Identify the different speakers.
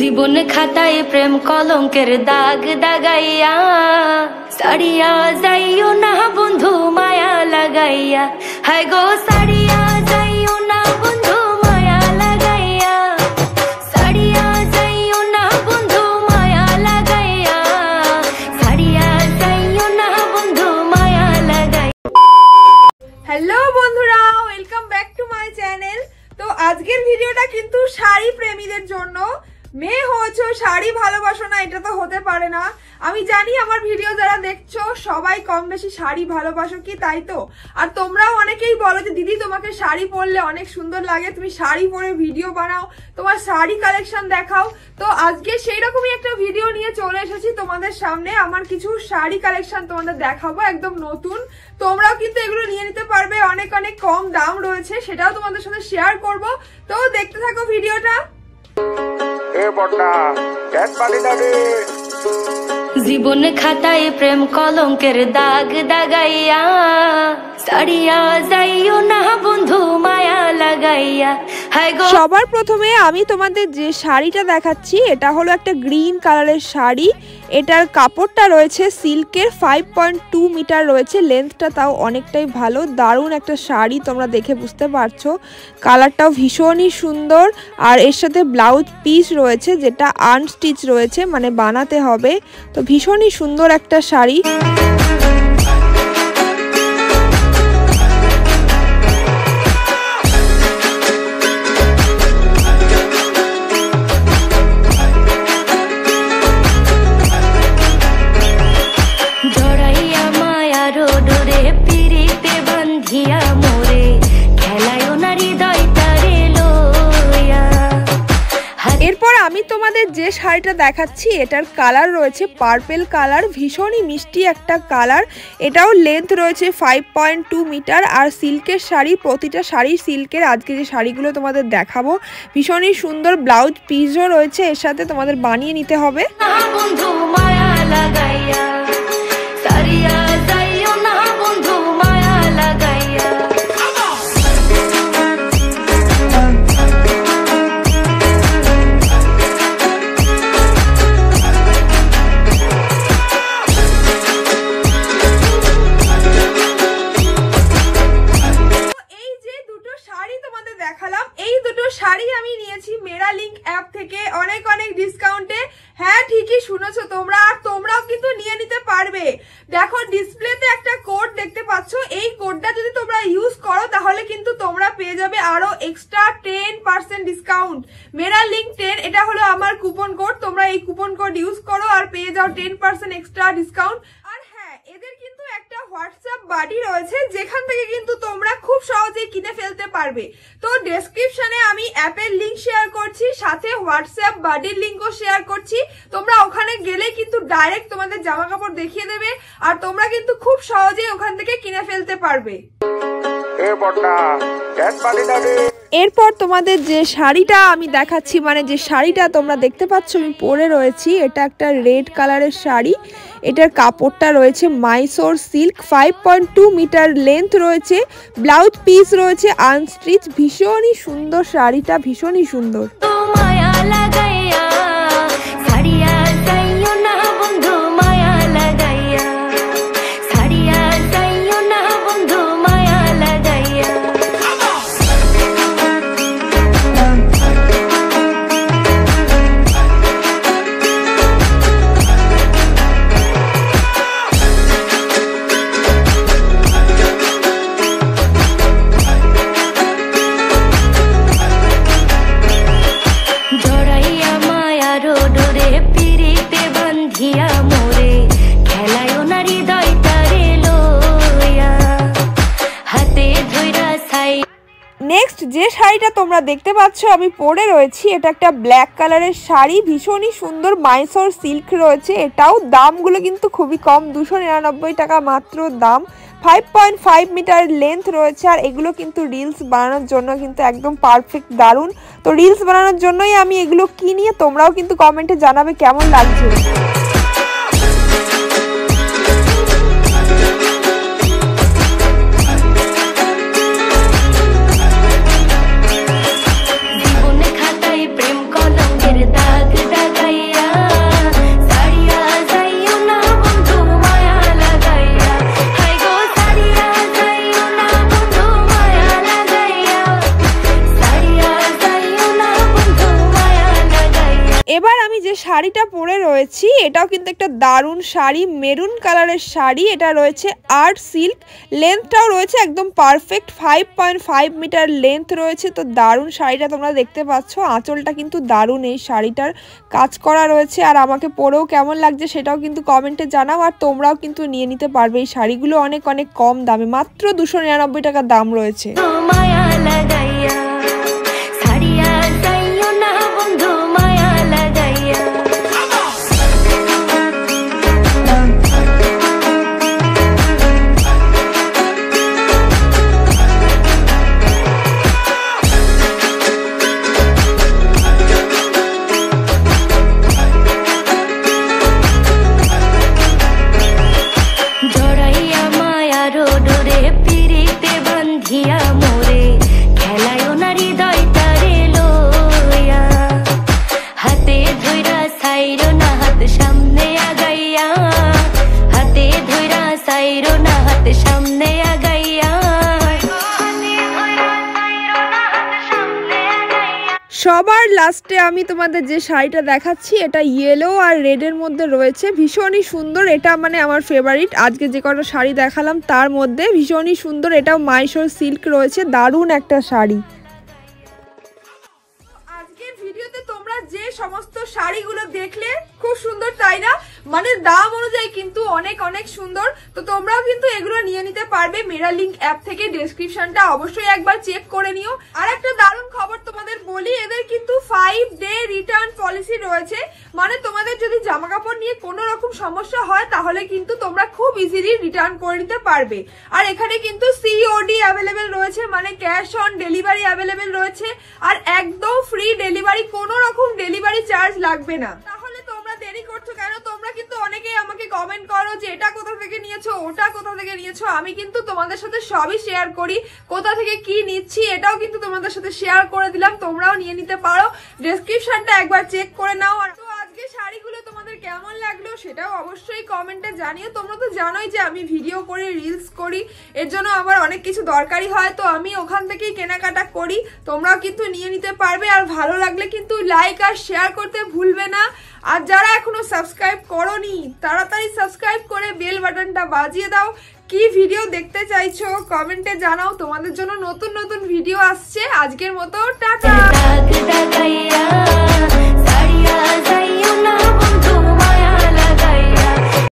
Speaker 1: জীবন খাতায় প্রেম কলঙ্কের দাগ দাগাইয়া সারিয়া যাইও না বন্ধু মায়া লাগাইয়া। হায় গো সারিয়া যাইও না বন্ধু মায়া লাগাইয়া, সারিয়া যাইও না বন্ধু মায়া লাগাইয়া, সারিয়া যাইও না বন্ধু মায়া লাগাইয়া।
Speaker 2: হ্যালো বন্ধুরা, welcome back to my channel. তো আজকের ভিডিওটা কিন্তু শাড়ি প্রেমীদের জন্য। মেয়ে হয়েছো শাড়ি ভালোবাসো না, এটা তো হতে পারে না। আমি জানি আমার ভিডিও যারা দেখছো সবাই কম বেশি শাড়ি ভালোবাসো কি, তাই তো? আর তোমরাও অনেকেই বলো যে দিদি তোমাকে শাড়ি পরলে অনেক সুন্দর লাগে, তুমি শাড়ি পরে ভিডিও বানাও, তোমার শাড়ি কালেকশন দেখাও। তো আজকে সেই রকমই একটা ভিডিও নিয়ে চলে এসেছি তোমাদের সামনে। আমার কিছু শাড়ি কালেকশন তোমাদের দেখাবো, একদম নতুন। তোমরাও কিন্তু এগুলো নিয়ে নিতে পারবে, অনেক অনেক কম দাম রয়েছে, সেটাও তোমাদের সাথে শেয়ার করব। তো দেখতে থাকো ভিডিওটা।
Speaker 1: জীবন খাতায় প্রেম কলঙ্কের দাগ দাগাইয়া সারিয়া যাইও না বন্ধু মায়া লাগাইয়া।
Speaker 2: সবার প্রথমে আমি তোমাদের যে শাড়িটা দেখাচ্ছি এটা হলো একটা গ্রিন কালারের শাড়ি। এটার কাপড়টা রয়েছে সিল্কের, 5.2 মিটার রয়েছে লেন্থটা, তাও অনেকটাই ভালো। দারুণ একটা শাড়ি, তোমরা দেখে বুঝতে পারছো। কালারটাও ভীষণই সুন্দর। আর এর সাথে ব্লাউজ পিস রয়েছে যেটা আনস্টিচ রয়েছে, মানে বানাতে হবে। তো ভীষণই সুন্দর একটা শাড়ি। এরপর আমি তোমাদের যে শাড়িটা দেখাচ্ছি এটার কালার রয়েছে পার্পেল কালার, ভীষণই মিষ্টি একটা কালার। এটাও লেন্থ রয়েছে 5.2 মিটার। আর সিল্কের শাড়ি, প্রতিটা শাড়ি সিল্কের। আজকে যে শাড়িগুলো তোমাদের দেখাবো ভীষণই সুন্দর। ব্লাউজ পিসও রয়েছে এর সাথে, তোমাদের বানিয়ে নিতে হবে। এই দুটো শাড়ি আমি নিয়েছি মেরা লিঙ্ক অ্যাপ থেকে অনেক অনেক ডিসকাউন্টে। হ্যাঁ, ঠিকই শুনেছো তোমরা, আর তোমরাও কিন্তু নিয়ে নিতে পারবে। দেখো ডিসপ্লেতে একটা কোড দেখতে পাচ্ছ, এই কোডটা যদি তোমরা ইউজ করো তাহলে কিন্তু তোমরা পেয়ে যাবে আরো এক্সট্রা 10% ডিসকাউন্ট। মেরা লিঙ্ক 10 এটা হলো আমার কুপন কোড, তোমরা এই কুপন কোড ইউজ করো আর পেয়ে যাও 10% এক্সট্রা ডিসকাউন্ট। আর হ্যাঁ, এদের কিন্তু একটা হোয়াটসঅ্যাপ বাডি রয়েছে যেখান থেকে কিন্তু তোমরা খুব সহজেই কিনে ফেলতে পারবে। তো ডেসক্রিপশনে আমি অ্যাপের লিঙ্ক শেয়ার করছি, সাথে হোয়াটসঅ্যাপ বাডির লিঙ্কও শেয়ার করছি। তোমরা ওখানে গেলে কিন্তু ডাইরেক্ট তোমাদের জামা কাপড় দেখিয়ে দেবে, আর তোমরা কিন্তু খুব সহজেই ওখান থেকে কিনে ফেলতে পারবে। এরপর তোমাদের যে শাড়িটা আমি দেখাচ্ছি, মানে যে শাড়িটা তোমরা দেখতে পাচ্ছ আমি পরে রয়েছি, এটা একটা রেড কালারের শাড়ি। এটার কাপড়টা রয়েছে মাইসোর সিল্ক, 5.2 মিটার লেন্থ রয়েছে, ব্লাউজ পিস রয়েছে আনস্টিচ। ভীষণই সুন্দর শাড়িটা, ভীষণই সুন্দর। নেক্সট যে শাড়িটা তোমরা দেখতে পাচ্ছ আমি পরে রয়েছি, এটা একটা ব্ল্যাক কালারের শাড়ি, ভীষণই সুন্দর, মাইসোর সিল্ক রয়েছে। এটাও দামগুলো কিন্তু খুবই কম, 299 টাকা মাত্র দাম। 5.5 মিটার লেন্থ রয়েছে। আর এগুলো কিন্তু রিলস বানানোর জন্য কিন্তু একদম পারফেক্ট, দারুণ। তো রিলস বানানোর জন্যই আমি এগুলো কিনি, তোমরাও কিন্তু কমেন্টে জানাবে কেমন লাগছে। জীবন খাতায় প্রেম কলঙ্কের দাগ এবার আমি যে শাড়িটা পরে রয়েছি এটাও কিন্তু একটা দারুণ শাড়ি, মেরুন কালারের শাড়ি। এটা রয়েছে আর্ট সিল্ক, লেন্থটাও রয়েছে একদম পারফেক্ট 5.5 মিটার লেন্থ রয়েছে। তো দারুণ শাড়িটা তোমরা দেখতে পাচ্ছ, আঁচলটা কিন্তু দারুণ, এই শাড়িটার কাজ করা রয়েছে। আর আমাকে পরেও কেমন লাগছে সেটাও কিন্তু কমেন্টে জানাও। আর তোমরাও কিন্তু নিয়ে নিতে পারবে, এই শাড়িগুলো অনেক অনেক কম দামে, মাত্র 299 টাকা দাম রয়েছে। সবার লাস্টে আমি তোমাদের যে শাড়িটা দেখাচ্ছি এটা ইয়েলো আর রেডের মধ্যে রয়েছে, ভীষণই সুন্দর। এটা মানে আমার ফেভারিট, আজকে যে কটা শাড়ি দেখালাম তার মধ্যে ভীষণই সুন্দর। এটাও মাইশোর সিল্ক রয়েছে, দারুণ একটা শাড়ি। আজকের ভিডিওতে তোমরা যে সমস্ত শাড়িগুলো দেখলে খুব সুন্দর, তাই না? মানে দাম অনুযায়ী কিন্তু অনেক অনেক সুন্দর। তো তোমরাও কিন্তু এগুলো নিয়ে নিতে পারবে মেরা লিঙ্ক অ্যাপ থেকে। ডেসক্রিপশনটা অবশ্যই একবার চেক করে নিও। আর একটা দারুণ খবর তোমাদের বলি, এদের কিন্তু 5 ডে রিটার্ন পলিসি রয়েছে। মানে তোমাদের যদি জামা কাপড় নিয়ে কোনো রকম সমস্যা হয় তাহলে কিন্তু তোমরা খুব ইজিলি রিটার্ন করে নিতে পারবে। আর এখানে কিন্তু সিওডি অ্যাভেলেবেল রয়েছে, মানে ক্যাশ অন ডেলিভারি অ্যাভেলেবেল রয়েছে। আর একদম ফ্রি ডেলিভারি, কোনো রকম ডেলিভারি চার্জ লাগবে না। তাহলে তোমরা দেরি করছো কেন? তোমরা কিন্তু অনেকেই আমাকে কমেন্ট করো যে এটা কোথা থেকে নিয়েছো, ওটা কোথা থেকে নিয়েছো। আমি কিন্তু তোমাদের সাথে সবই শেয়ার করি, কোথা থেকে কি নিচ্ছি এটাও কিন্তু তোমাদের সাথে শেয়ার করে দিলাম। তোমরাও নিয়ে নিতে পারো, ডেসক্রিপশনটা একবার চেক করে নাও। আর তো আজকে শাড়িগুলো তোমাদের কেমন লাগলো সেটাও অবশ্যই কমেন্টে জানিও। তোমরা তো জানোই যে আমি ভিডিও করি, রিলস করি, এর জন্য আমার অনেক কিছু দরকারি হয়, তো আমি ওখান থেকেই কেনাকাটা করি। তোমরাও কিন্তু নিয়ে নিতে পারবে। আর ভালো লাগলে কিন্তু লাইক আর শেয়ার করতে ভুলবে না। আর যারা এখনো সাবস্ক্রাইব করোনি তাড়াতাড়ি সাবস্ক্রাইব করে বেল বাটনটা বাজিয়ে দাও। কি ভিডিও দেখতে চাইছো কমেন্টে জানাও, তোমাদের জন্য নতুন নতুন ভিডিও আসছে। আজকের মতো টাটা।